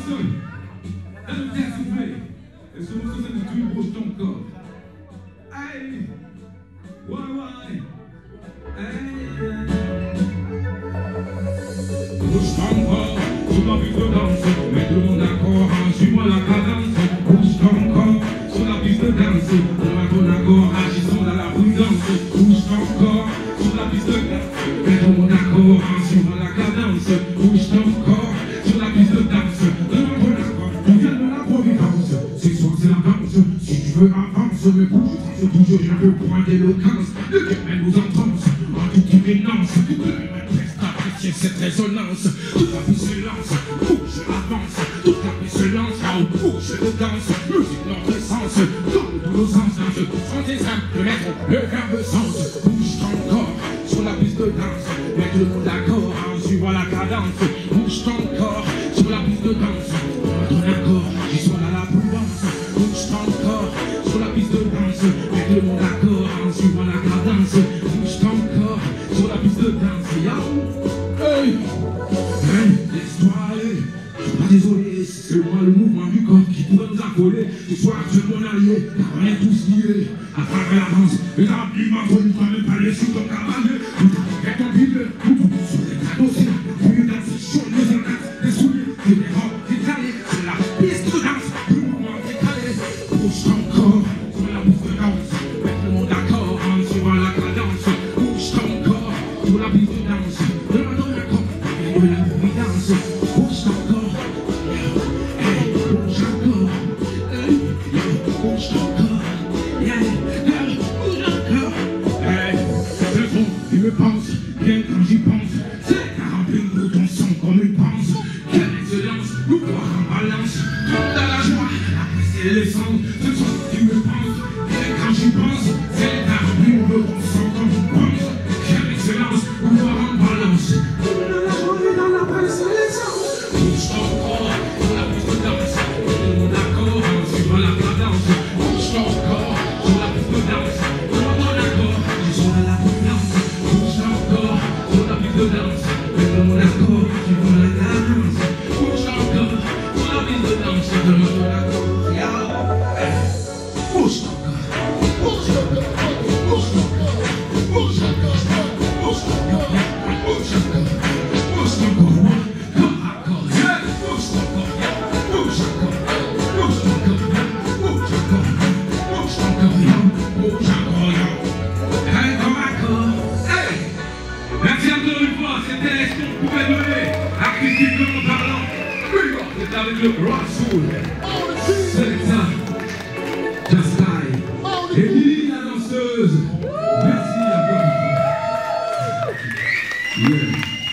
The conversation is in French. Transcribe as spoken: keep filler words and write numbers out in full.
personne. Elle nous tient soufflé. Et ce morceau, c'est pour tout bouge ton corps. Aïe. Ouais, ouais. Aïe. Bouge ton corps. Sur la piste de danse. Mets tout le monde d'accord. Suis-moi la cadence. Bouge ton corps. Sur la piste de danse. Donne-moi ton accord. Agissons dans la prudence. Bouge ton corps. Sur la piste de danse. Mets tout le monde d'accord. Suis-moi la cadence. Bouge ton corps. Sur la piste de danse. Donne-moi ton accord. On vient de la providence. C'est soit c'est la danse. Si tu veux avance, me bouge. Se bouge, j'ai un peu point d'éloquence. Le cœur elle nous enfonce. En toute imminence. Cette résonance, toute la vie se lance, bouge, avance, toute la vie se lance, là où bouge, le danse, musique, notre essence, dans tous nos sens, danse, sans tes âmes, de mettre le verbe sens, bouge ton corps, sur la piste de danse, mets tout le monde d'accord, en suivant la cadence, bouge ton corps, sur la piste de danse, ton accord, j'y sois à la prudence, bouge ton corps, sur la piste de danse, mets tout le monde d'accord, en suivant la cadence, bouge ton corps, sur la piste de danse, y'a hey, hey, laisse-toi aller. Je suis pas désolé, c'est moi le mouvement du corps qui pourrait nous affoler. Ce soir, tu es mon allié, car on est tous liés. À travers la danse, les habillements, toi, ne dois même pas les sur ton cavalier. Tout est ton vide, tout sur les cadeaux, c'est la plus danse, chaud, les encatres, les souliers, des robes, des calés. C'est la piste de danse, le mouvement décalé. Bouge ton corps, sur la piste de danse. Mets le monde d'accord, en suivant la cadence. Bouge ton corps, sur la piste de danse. De la providence, bouge ton corps, hey, bouge encore, hey, bouge ton corps, hey, bouge encore, hey, le fond, il me pense, bien quand j'y pense, c'est qu'à remplir pour ton son comme une pense, quelle excellence, nous voir en balance, toute à la joie, après c'est l'essence, ce son, tu me penses, bien quand j'y pense, c'est qu'à remplir pour ton son comme une pense, quelle excellence, nous voir en balance. Bouge ton corps, sur la piste de danse, tout le monde d'accord, en suivant la cadence. Bouge ton corps, sur la piste de danse, tout le monde d'accord, j'y sois à la prudence. Bouge ton corps, sur la piste de danse, tout le monde d'accord, suivant la cadence. Bouge ton corps, sur la piste de danse, tout le monde d'accord, bouge ton corps, bouge ton corps, bouge ton corps, bouge ton corps, bouge ton corps, bouge ton corps, bouge ton corps. Merci encore une fois, c'était ce qu'on pouvait donner, artistiquement parlant. C'est avec le Rasoul. C'est ça. Just Like. Et Lily la danseuse. Merci encore une fois. Yeah.